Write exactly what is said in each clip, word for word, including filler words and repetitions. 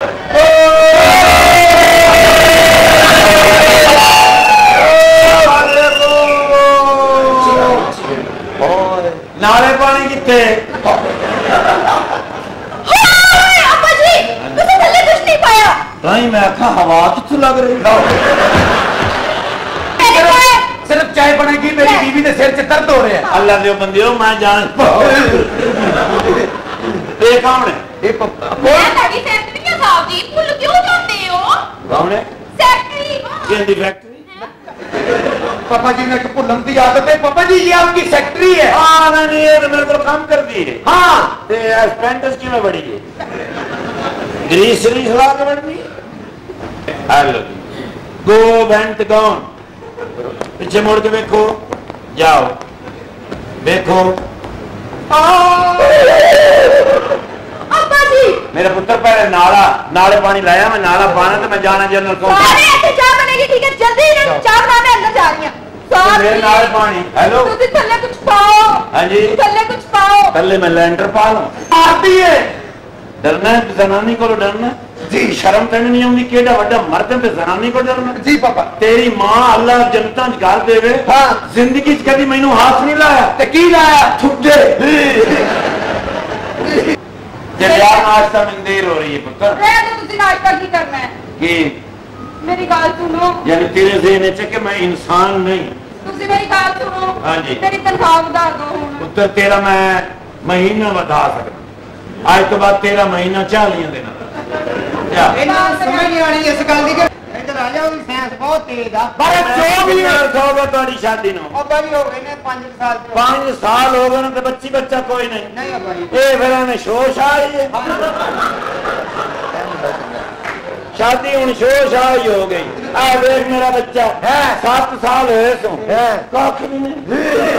नाले पानी कितने नहीं मैं आखा हवा कितों लग रही सिर्फ चाय बनेगी मेरी बीवी के सिर च दर्द हो रहे हैं अल्लाह दे बंदियो मैं जान ये कौन है ये मैं ताकि फैक्ट्री साहब जी भूल क्यों जाते हो कौन है फैक्ट्री केंदी फैक्ट्री पापा जी ने भूलन की आदत है पापा जी ये आपकी फैक्ट्री है हाँ नहीं ये तो मेरे को काम कर दी है हाँ ते एस्पेंटस की में बड़ी है ग्रीस रीस ला के बढ़नी हेलो गो वेंट गॉन पीछे मुड़ के देखो जाओ देखो अब्बा जी मेरा पुत्र पहले नाला नाले पानी लाया मैं नाला पाना तो मैं जाना जनरल को सारे ऐसे चाय बनेगी ठीक है जल्दी चाय बनाने अंदर जा रही हैं मेरे नाले पानी हेलो तुझे थल्ले कुछ पाओ हाँ जी थल्ले कुछ पाओ थल्ले मैं लैंडर पा लूं आती है डरना है जनानी को डरना जी शर्म करनी नहीं आती केड़ा बड़ा मर्द है जनानी को डरना जी पापा तेरी मां अल्लाह जनता घर देवे हाँ जिंदगी च कभी मैनू हाथ नहीं लाया ते की लाया ठुड्डे जब यार नाश्ता में देर हो रही है पुत्र रह दो तुझे नाश्ता की करना है कि मेरी बात सुनो यानी तेरे ज़हन च कि मैं इंसान नहीं तुझे मेरी बात सुनो हां जी तेरी तनख्वाह बढ़ा दो पुत्र तेरा मैं महीना बढ़ा सकता आज तो बाद तेरा महीना चालीस दिन क्या समझ नहीं आनी इस गल दी कि इधर आ जाओ साइंस बहुत तेज है पर जो भी है सौ तोड़ी शादी नो अब्बा जी हो गए ने पाँच साल पाँच साल हो गए तो बच्ची बच्चा कोई नहीं नहीं अब्बा जी ए फिर ने शोश आई है शादी हुन शोश आई हो गई आ देख मेरा बच्चा है सात साल हुए सो है कख नहीं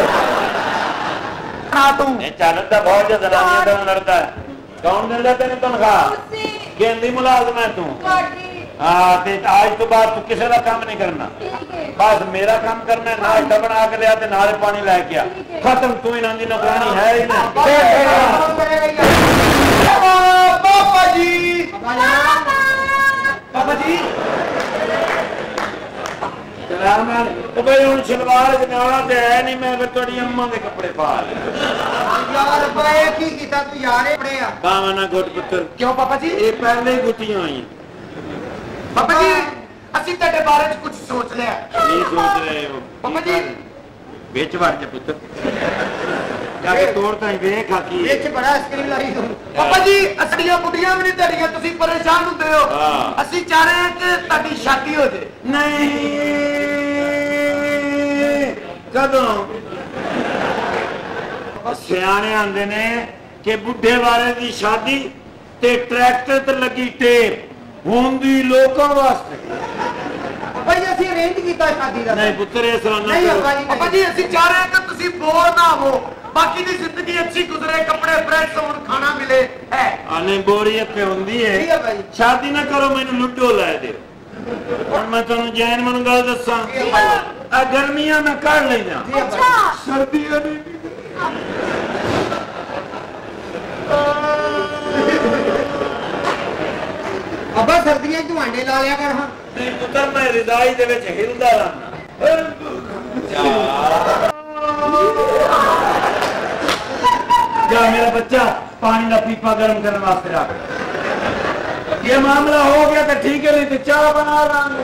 ना तू ए चलदा बहुत ज्यादा लड़दा है कौन दिंदा तेन तनख्वाह केंदी मुलाजम है तू हाँ आज तो बाद तू किसी का काम नहीं करना बस मेरा काम करना है नाश्ता बना के लिया ते नाले पानी लै के आ खत्म तू इन्हां दी नौकरानी है ही नहीं पापा जी पापा जी तो भाई हुन शलवार जनाला ते है नहीं मैं फिर थोड़ी अम्मा के कपड़े पा ले यार भाई की कीता तू यार कपड़े आ बावा ना गुट पुत्र क्यों पापा जी ये पहले ही गुटियां आई पापा जी असि तेरे बारे में कुछ सोच लिया नहीं सोच रहे हो पापा जी बेच वार के पुत्र जाके तोड़ता ही देख आकी बेच बड़ा आइसक्रीम लाई तू पापा जी असलियां बुढ़ियां भी नहीं तेरियां तुसी परेशान होते हो असि चाह रहे हैं कि ताड़ी शादी हो जाए नहीं कदों सियाने आंदे ने कि बुढ़े वाले की शादी ते ट्रैक्टर ते लगी टेप होंदी लोकां वास्ते भाई असि अरेंज कीता शादी दा नहीं पुत्र इस तरह नहीं पापा जी असि चाह रहे हैं कि तुसी बोर ना हो बाकी दी जिंदगी अच्छी गुजरे कपड़े फ्रेश होन खाना मिले है आने बोरियत पे होंदी है शादी ना करो मैनू लुड्डो ला दे और मैं तुहानू जैन मन गल दस्सां आ गर्मियां में कर लेना अच्छा सर्दियां नहीं अब्बा सर्दियां तू अंडे ला लिया कर हां नहीं पुत्र मैं रजाई दे विच हिलदा रहना जा मेरा बच्चा पानी का पीपा गर्म करने वास्ते रख ये मामला हो गया तो ठीक है नहीं तो चाय बना लांगे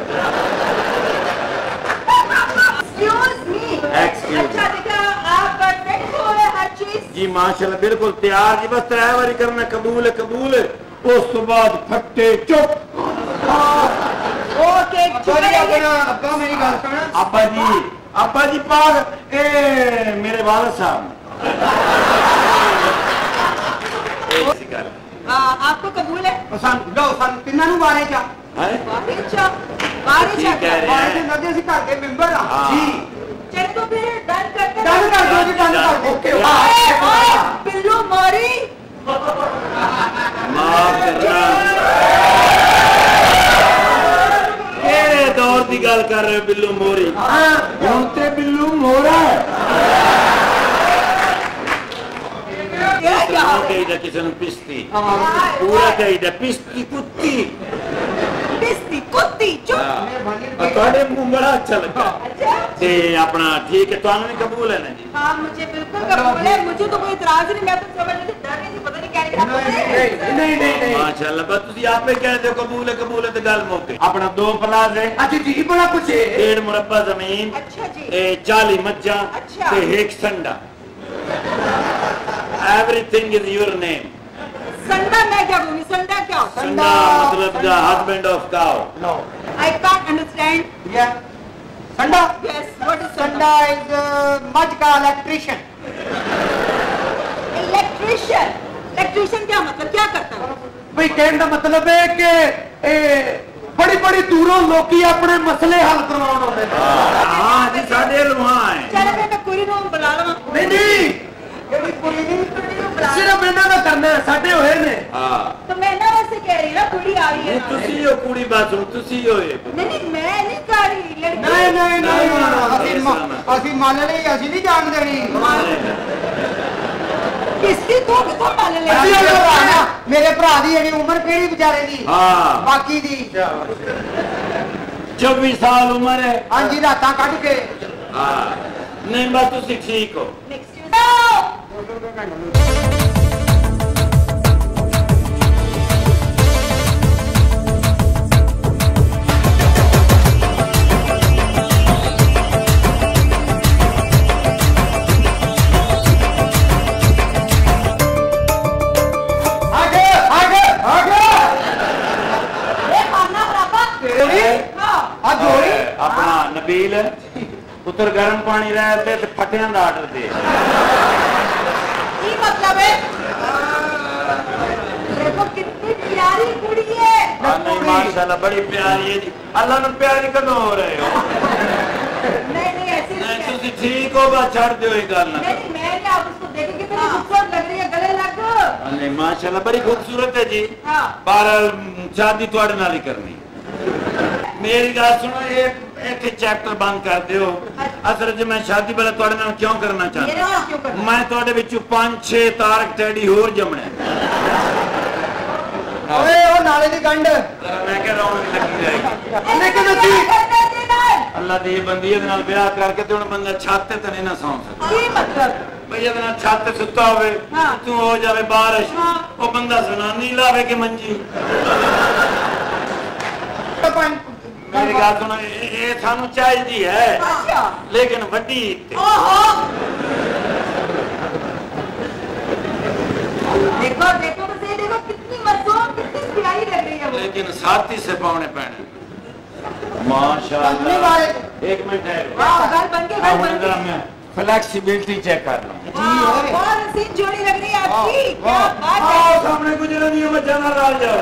अच्छा देखा आप परफेक्ट हो हर चीज जी माशाल्लाह बिल्कुल तैयार जी बस त्रै बारी करना कबूल है कबूल है उस तो बाद फट्टे चुप ओके अब्बा मेरी गल सुन अब्बा जी अब्बा जी पास ए मेरे वालिद साहब आपको कबूल है तिना बारे चा बारे चा बारे चा नदी से घर के मेंबर हां जी चल तो फिर डन करते डन कर दो जी डन कर दो ओके ओए बिल्लू मारी माफ करना केड़े दौर दी गल कर रहे हो बिल्लू मोरी हां हुन ते बिल्लू मोरा चाहिए किसी ने पिस्ती पूरा चाहिए पिस्ती कुत्ती ਤੁਹਾਡੇ ਮੂੰਹ ਬੜਾ ਅੱਛਾ ਲੱਗਾ ਤੇ ਆਪਣਾ ਠੀਕ ਹੈ ਤੁਹਾਨੂੰ ਵੀ ਕਬੂਲ है ना जी हाँ मुझे बिल्कुल कबूल है मुझे तो कोई इतराज नहीं मैं तो समझ नहीं डर रही थी पता नहीं क्या नहीं नहीं नहीं नहीं माशाल्लाह बस ਤੁਸੀਂ ਆਪੇ ਕਹਿੰਦੇ ਹੋ ਕਬੂਲ ਹੈ ਕਬੂਲ ਹੈ ਤੇ ਗੱਲ ਮੁੱਕ ਆਪਣਾ ਦੋ ਪਲਾਟ ਹੈ अच्छा जी बड़ा कुछ है डेढ़ मुरब्बा जमीन अच्छा जी ए चालीस मज्जा अच्छा ते एक संडा एवरीथिंग इज योर नेम संडा मैं क्या बोलूं संडा क्या होता है संडा मतलब the husband of cow no I can't understand या संडा यस व्हाट इज संडा इज मज का इलेक्ट्रिशियन इलेक्ट्रिशियन इलेक्ट्रिशियन क्या मतलब क्या करता है भाई कहने का मतलब है कि बड़ी बड़ी दूरों लोग अपने मसले हल करवाने आते हैं हां जी साडे लुहा है चलो मैं कुड़ी नु बुला लवां नहीं नहीं जेडी कुड़ी नु कुड़ी नु बुला सिर्फ इन्हां दा करना है साडे होए ने हां तो मैं ना वैसे कह रही ना कुड़ी आ रही है ਤੁਸੀਂ ਹੋ ਕੁੜੀ ਬਾਤ ਨੂੰ ਤੁਸੀਂ ਹੋਏ नहीं नहीं मैं नहीं कर रही लड़की नहीं नहीं नहीं ਅਸੀਂ ਅਸੀਂ ਮੰਨ ਲਈ ਅਸੀਂ ਨਹੀਂ ਜਾਣ ਦੇਣੀ किसकी तो कितो मान ले ਅਸੀਂ ਉਹਦਾ ਭਰਾ ਨਾ, ਮੇਰੇ ਭਰਾ ਦੀ ਇਹਦੀ ਉਮਰ ਕਿਹੜੀ ਵਿਚਾਰੇ ਦੀ ਹਾਂ ਬਾਕੀ ਦੀ चौबीस साल उम्र है ਹਾਂਜੀ ਰਾਤਾਂ ਕੱਢ ਕੇ हाँ नहीं बस तुसी ठीक हो नेक्स्ट यू आगे आगे आगे ए मारना बराबर तेरी हां आ जोड़ी अपना नबील पुत्र गर्म पानी रहते ते फटियां दा आर्डर दे ये मतलब है देखो कितनी प्यारी कुड़ी है हाँ नहीं माशाल्लाह बड़ी प्यारी है जी अल्लाह ने प्यारी कदों हो रहे हो नहीं नहीं ऐसे नहीं नहीं तुसी ठीक हो बस छड़ दियो ये गल ना नहीं मैं क्या आप उसको देखे कितनी खूबसूरत लग रही है गले लग हाँ नहीं माशाल्लाह बड़ी खूबसूरत है जी हाँ बहरहाल शादी तुहाडे नाल ही करनी मेरी गल सुनो एक एक चैप्टर बंद कर दियो असल च मैं शादी वाला तुहाडे नाल क्यों करना मेरे चाहता नाल क्यों करना मैं तुहाडे विचों पांच छह तारक टैडी होर जमने ओए ओ नाले दी गंढ जरा मैं कह रौनक लगी रहेगी लेकिन क्या ਅਸੀਂ करना है नाल अल्लाह दी बंदी दे नाल ब्याह करके ते हुन बंदा छत ते नहीं ना सौ सकदा की मतलब भई ਇਹਦੇ ਨਾਲ ਛੱਤ ਤੇ ਸੁੱਤਾ ਹੋਵੇ हाँ। ਤੂੰ ਹੋ ਜਾਵੇ ਬਾਰਿਸ਼ हाँ। ਉਹ ਬੰਦਾ ਜ਼ਨਾਨੀ ਲਾਵੇ ਕਿ ਮੰਜੀ मेरी गल सुनो ये थानू चाहिदी है अच्छा लेकिन वड्डी ओहो देखो देखो बस ये देखो कितनी मज़ों कितनी प्यारी लग रही है वो लेकिन साथी से पाउने पैने माशाअल्लाह एक मिनट है वाह घर बन के घर बन के मैं फ्लेक्सिबिलिटी चेक कर लूं वाह, बहुत हसीन जोड़ी लग रही है आपकी क्या बात है आओ सामने गुजरे नहीं मजा ना राल जाओ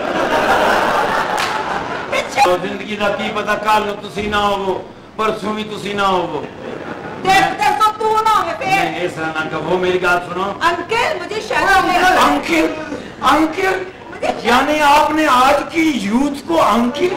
तो जिंदगी का की पता कल नु तुसी ना होवो परसों भी तुसी ना होवो देख देख तो तू ना है फिर नहीं इस तरह ना कहो मेरी बात सुनो अंकल मुझे शादी में अंकिल अंकिल यानी आपने आज की यूथ को अंकिल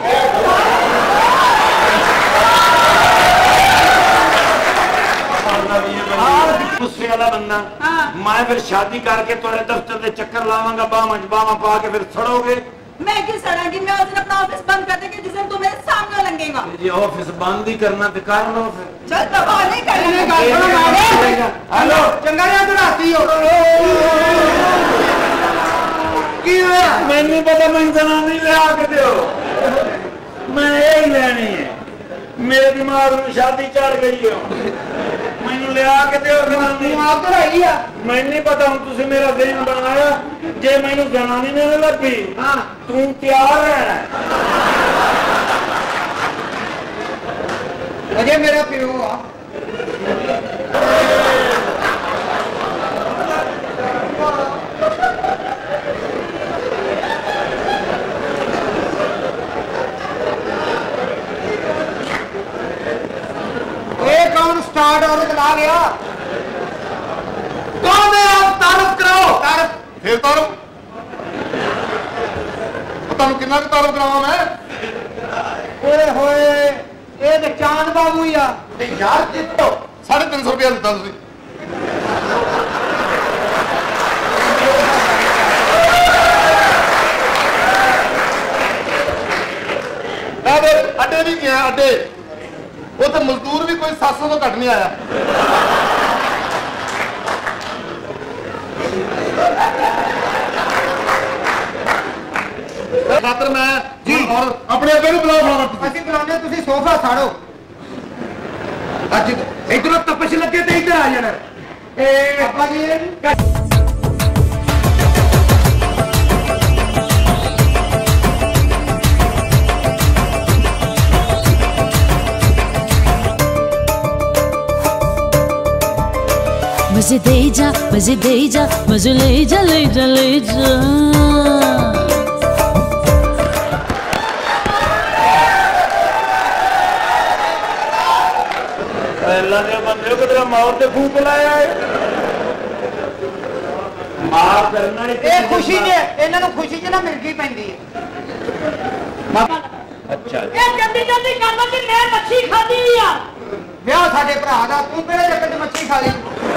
गुस्से वाला बंदा हाँ। मैं फिर शादी करके तुम्हारे दफ्तर से चक्कर लावांगा बामा बामा पा के फिर सड़ोगे मैं क्यों सड़ांगी मैं उस दिन अपना ऑफिस बंद कर देंगे जिस दिन तू मेरे सामने लंघेगा ये ऑफिस बंद ही करना तो कर लो फिर चल दफा नहीं करेंगे हेलो चंगा या तू राती हो की होया मैंने नहीं पता मैं जनानी ले आके दो मैं यही लेनी है मेरे दिमाग में शादी चढ़ गई है मैंने ले आके दो जनानी तू आप तो रही है मैं नहीं पता हूँ तुझे मेरा दिन बनाया जे मैंने जनानी ने लगी हां तू तैयार है अजय मेरा पियो आ कौन स्टार्ट और ला गया कौन है आप तारुफ कराओ तारुफ फिर तारुफ पता नहीं कितना तारुफ करावा मैं ओए होए ये तो चांद बाबू ही आ ते यार कितो साढ़े तीन सौ रुपया दिता तुसी अड्डे नहीं गया अड्डे ਉਹ ਤਾਂ ਮਜ਼ਦੂਰ ਵੀ ਕੋਈ ਸੱਤ ਸੌ ਤੋਂ ਘੱਟ ਨਹੀਂ ਆਇਆ। ਖਾਤਰ ਮੈਂ ਜੀ ਔਰ ਆਪਣੇ ਅੱਗੇ ਨੂੰ ਬੁਲਾਓ ਫਲਾਣਾ। ਅਸੀਂ ਬੁਲਾਉਂਦੇ ਤੁਸੀਂ ਸੋਫਾ ਸਾੜੋ। ਅੱਜ ਇਧਰੋਂ ਤਪਸ਼ ਲੱਗੇ ਤੇ ਇੱਧਰ ਆ ਜਾਣਾ। ਇਹ ਆਪਾਂ ਜੀ मजे दे जा मजे दे जा मजे ले जा ले जा ले जा। अल्लाह ने बंदे को तेरा मौत से फूक लाया है माफ करना ये खुशी ने इन्हां नूं खुशी च ना मिल गई पैंदी है। अच्छा ये जल्दी जल्दी कर लो कि मैं मच्छी खादी हुई आ। ਵਿਆਹ ਸਾਡੇ ਭਰਾ ਦਾ ਤੂੰ ਕਿਹੜੇ ਜੱਟ ਚ ਮੱਛੀ ਖਾ ਲਈ?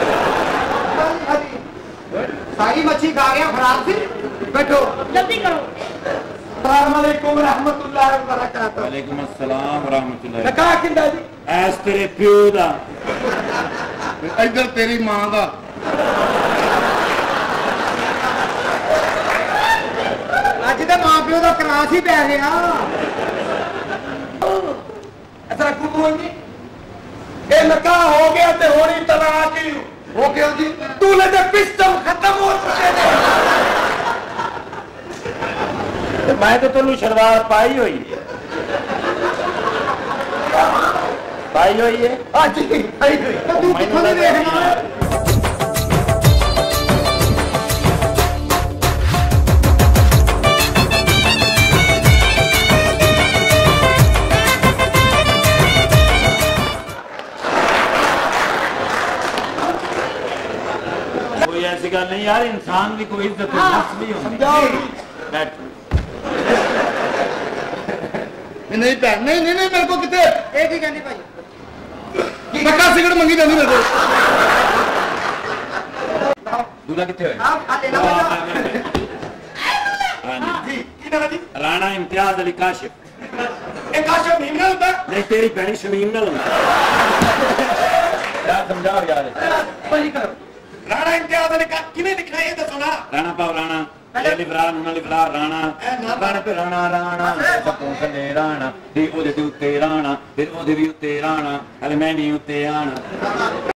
ਸਾਰੀ ਮੱਛੀ ਖਾ ਗਿਆ ਖਰਾਬ ਸੀ। बैठो जल्दी करो। अस्सलाम वालेकुम रहमतुल्लाह व बरकातहू। वालेकुम अस्सलाम व रहमतुल्लाह। लगा किंदा जी ऐस तेरे प्यो दा ਇੱਧਰ ਤੇਰੀ ਮਾਂ ਦਾ। ਅੱਜ ਤੇ ਮਾਂ ਪਿਓ ਦਾ ਕਰਾਸ ਹੀ ਪੈ ਗਿਆ। ਅਸਰਾ ਕੁਕੂ ਜੀ ਇਹ ਨਿਕਾਹ ਹੋ ਗਿਆ ਤੇ ਹੋਣੀ ਤਲਾਕ ਹੀ ਹੋ ਗਿਆ ਜੀ। ਤੂਲੇ ਦੇ ਪਿਸਟਲ ਖਤਮ ਹੋ ਚੁੱਕੇ ਨੇ। मैं तो तेन शलवार पाई हुई है पाई हुई है ਅੱਜ ਹੀ ਆਈ ਹੋਈ ਤੂੰ ਕਿੱਥੋਂ ਦੀ ਦੇਖਣਾ? कोई ऐसी गल नहीं यार इंसान की कोई इज्जत नफ्स भी होती है। बैठ नहीं भैन नहीं नहीं नहीं मेरे को कितने ਇਹ ਕੀ ਕਹਿੰਦੀ ਭਾਈ? पक्का सिगरेट मंगी जाती मेरे को। दूल्हा कितने हुए ਆਪ ਆ ਲੈਣਾ हाँ ਜੀ ਕੀ ਨਾਮ ਜੀ? राणा इम्तियाज अली काशिफ। ਇਹ ਕਾਸ਼ਾ ਮਹੀਨਾ ਹੁੰਦਾ नहीं तेरी भैनी शमीम ना लगा यार समझाओ यार ਭਾਈ ਕਰੋ। ਰਾਣਾ ਇਮਤਿਆਜ਼ ਅਲੀ ਕਾ ਕਿਵੇਂ ਲਿਖਣਾ ਇਹ ਦੱਸੋ ਨਾ। राणा पाव राणा ये लिफरा नूना लिफरा राणा राणा पे राणा राणा सपों थले राणा ते ओदे ते उत्ते राणा फिर ओदे भी उत्ते राणा हले मैं भी उत्ते आना।